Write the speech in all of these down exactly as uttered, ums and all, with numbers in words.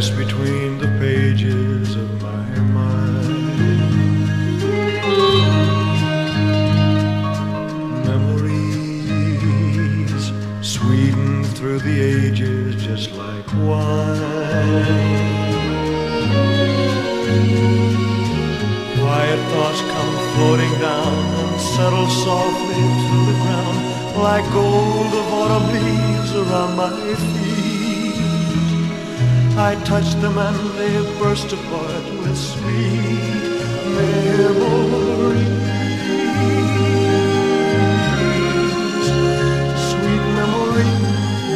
press between the pages of my mind. Memories sweetened through the ages just like wine. Quiet thoughts come floating down and settle softly to the ground like gold of autumn leaves around my feet. I touch them and they burst apart with sweet memories. Sweet memories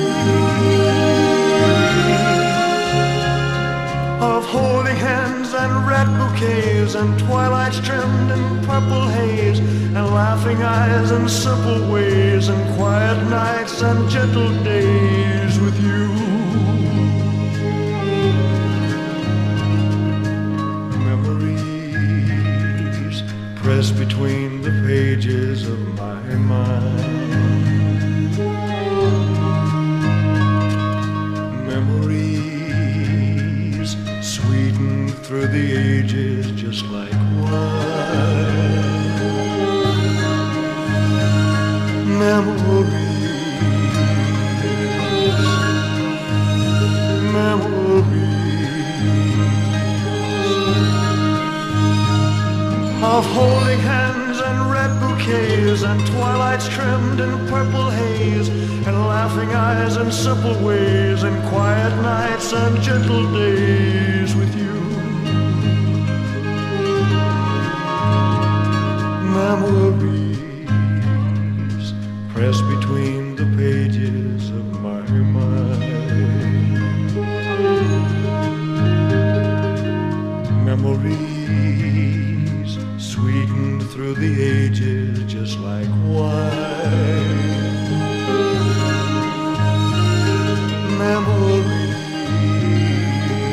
of holding hands and red bouquets and twilights trimmed in purple haze and laughing eyes and simple ways and quiet nights and gentle days with you. Memories press between the pages of my mind. Memories sweetened through the ages just like wine. Memories, memories of holding hands and red bouquets and twilights trimmed in purple haze and laughing eyes and simple ways and quiet nights and gentle days with you. Memories press between the pages of my mind. Memories sweetened through the ages just like wine. Memories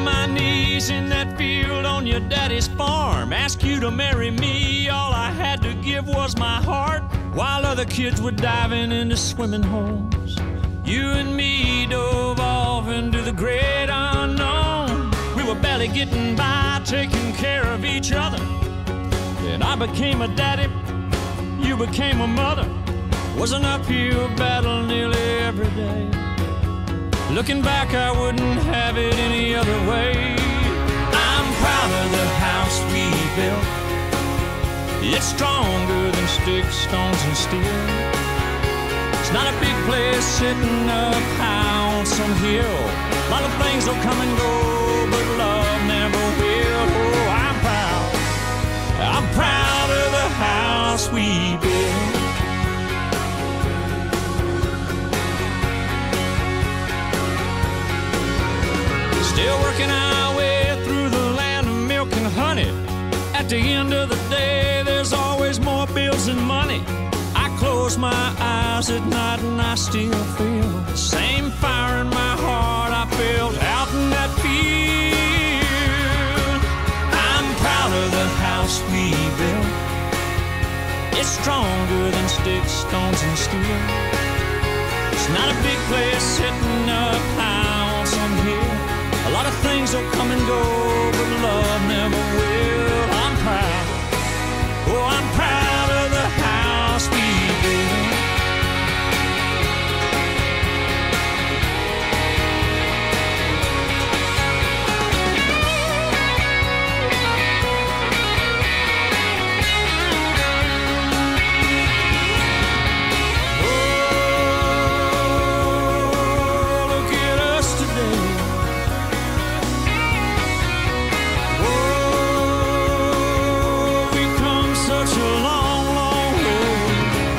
on my knees in that field on your daddy's farm, ask you to marry me. All I had to give was my heart, while other kids were diving into swimming holes. You and me dove off into the great unknown. We were barely getting by, taking care of each other. Then I became a daddy, you became a mother. Was an uphill battle nearly every day. Looking back, I wouldn't have it any other way. I'm proud of the house we built. It's stronger than sticks, stones, and steel. It's not a big place sitting up high on some hill. A lot of things will come and go, but love never will. Oh, I'm proud. I'm proud of the house we built. Still working our way through the land of milk and honey. At the end of the day, there's always more bills than money. I close my eyes at night and I still feel the same fire in my heart I felt out in that field. I'm proud of the house we built. It's stronger than sticks, stones, and steel. It's not a big place sitting up high on some hill. A lot of things will come and go, but love never will. I'm proud, oh, I'm proud of the house we built. Oh, look at us today. Such a long, long road.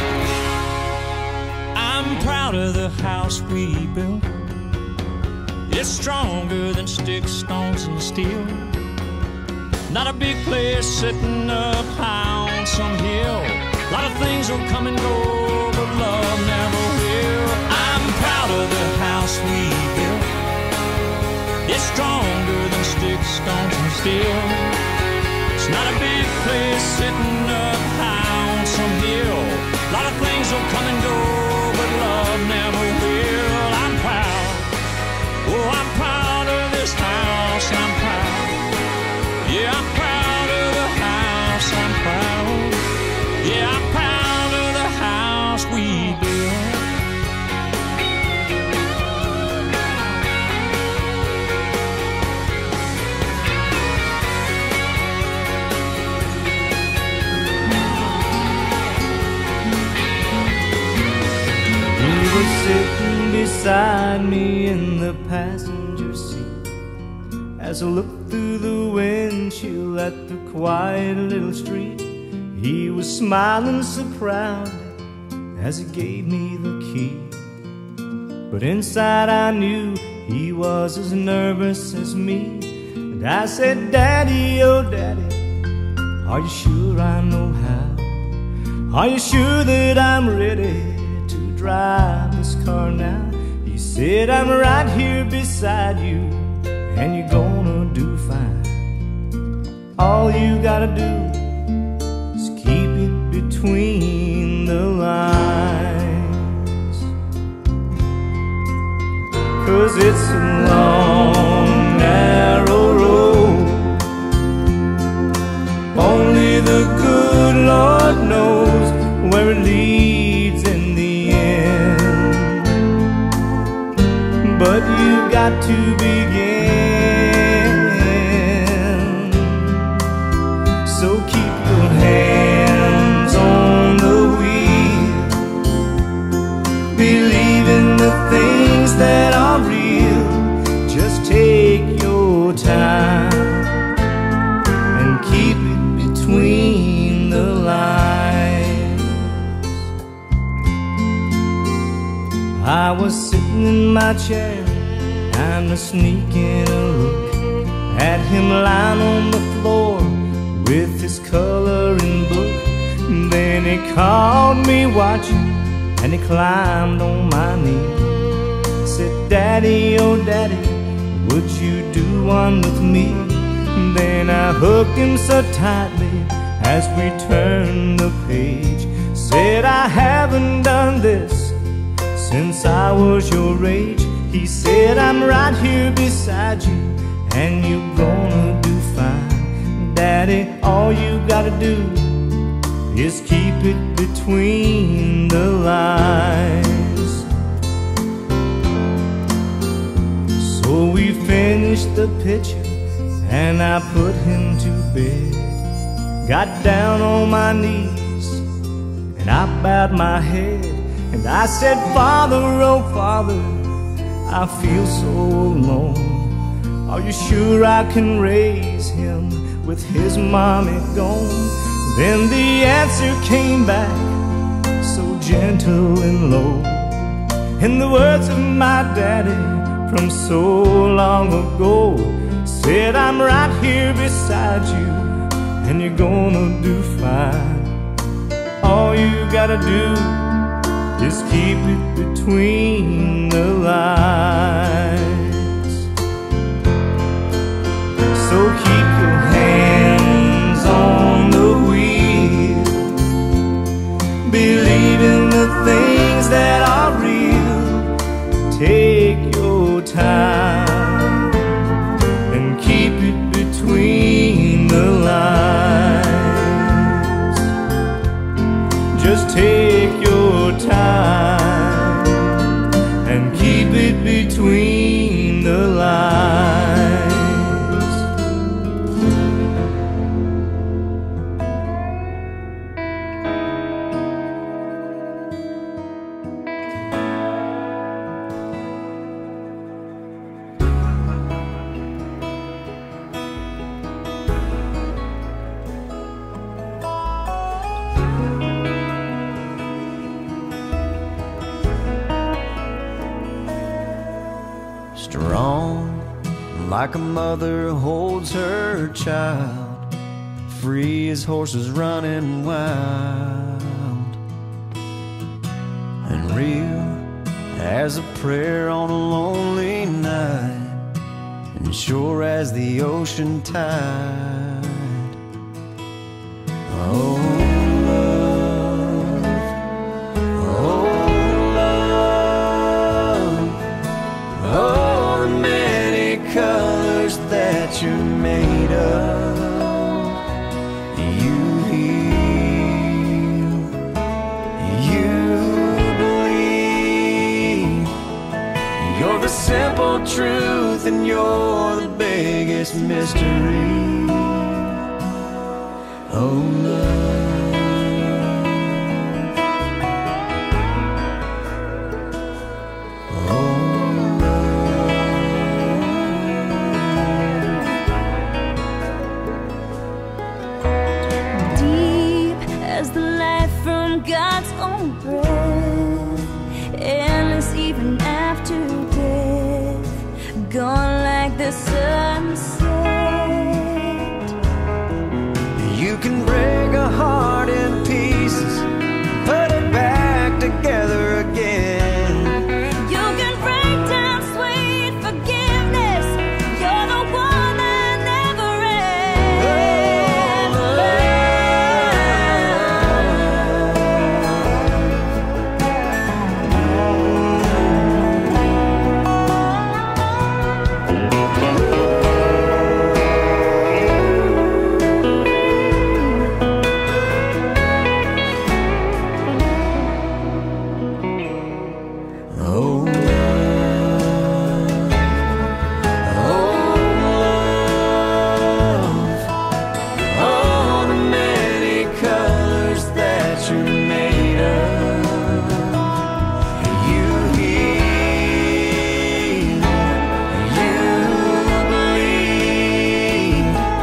I'm proud of the house we built. It's stronger than sticks, stones, and steel. Not a big place sitting up high on some hill. A lot of things will come and go, but love never will. I'm proud of the house we built. It's stronger than sticks, stones, and steel. It's not a big place sitting up high on some hill. A lot of things will come and go, but love never will. I'm proud, oh, I'm proud of this house. I'm proud, yeah, I'm proud of the house. I'm proud, yeah, I'm proud of the house we built. Sitting beside me in the passenger seat as I looked through the windshield at the quiet little street. He was smiling so proud as he gave me the key, but inside I knew he was as nervous as me. And I said, Daddy, oh Daddy, are you sure I know how? Are you sure that I'm ready to drive this car now? He said, I'm right here beside you, and you're gonna do fine. All you gotta do is keep it between the lines, 'cause it's a long, narrow road. Only the good Lord knows where it leads in the end, but you got to begin. So keep your hands on the wheel, believe in the things that are real. Just take your time and keep it between the lines. I was sitting in my chair, kind of sneaking a look at him lying on the floor with his coloring book. Then he called me watching, and he climbed on my knee. Said, Daddy, oh Daddy, would you do fun with me. Then I hugged him so tightly as we turned the page. Said, I haven't done this since I was your age. He said, I'm right here beside you, and you're gonna do fine. Daddy, all you gotta do is keep it between the lines. So we finished the picture, and I put him to bed. Got down on my knees, and I bowed my head, and I said, Father, oh Father, I feel so alone. Are you sure I can raise him with his mommy gone? Then the answer came back, so gentle and low, in the words of my daddy from so long ago. Said, I'm right here beside you, and you're gonna do fine. All you gotta do is keep it between the lines. So keep your hands on the wheel, believe in the things that are real. Take your time and keep it between the lines. Just take your time and keep it between the lines. Strong like a mother holds her child, free as horses running wild, and real as a prayer on a lonely night, and sure as the ocean tide. Oh, that you're made of, you heal, you believe. You're the simple truth, and you're the biggest mystery. Oh, love. God's own breath, endless even after death, gone like the sunset. You can break a heart in pieces, put it back together again. You can break down sweet forgiveness, you're the one that never ends.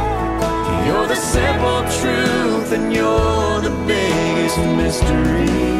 Simple truth, and you're the biggest mystery.